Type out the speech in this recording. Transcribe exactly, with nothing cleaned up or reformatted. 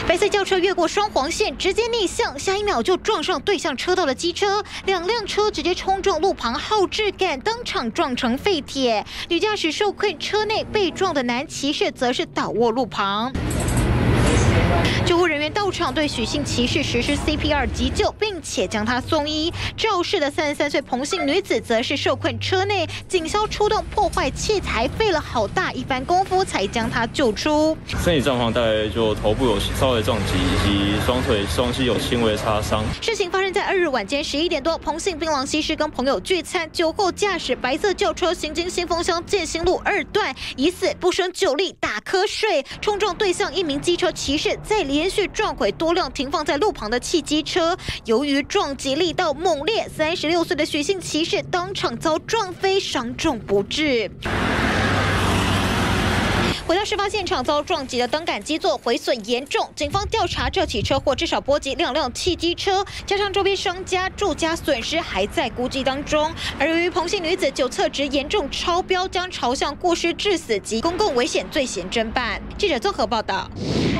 白色轿车越过双黄线，直接逆向，下一秒就撞上对向车道的机车，两辆车直接冲撞路旁后置杆，当场撞成废铁。女驾驶受困车内，被撞的男骑士则是倒卧路旁。 救护人员到场对许姓骑士实施 C P R 急救，并且将他送医。肇事的三十三岁彭姓女子则是受困车内，警消出动破坏器材，费了好大一番功夫才将她救出。 身体状况大概就头部有稍微撞击，以及双腿双膝有轻微擦伤。 事情发生在二日晚间十一点多，彭姓槟榔西施跟朋友聚餐，酒后驾驶白色轿车行经新丰乡建新路二段，疑似不胜酒力打瞌睡，冲撞对向一名机车骑士。 再连续撞毁多辆停放在路旁的汽机车，由于撞击力道猛烈，三十六岁的许姓骑士当场遭撞飞，伤重不治。 回到事发现场，遭撞击的灯杆基座毁损严重。警方调查这起车祸至少波及两辆汽机车，加上周边商家住家损失还在估计当中。而由于彭姓女子酒测值严重超标，将朝向过失致死及公共危险罪嫌侦办。记者综合报道。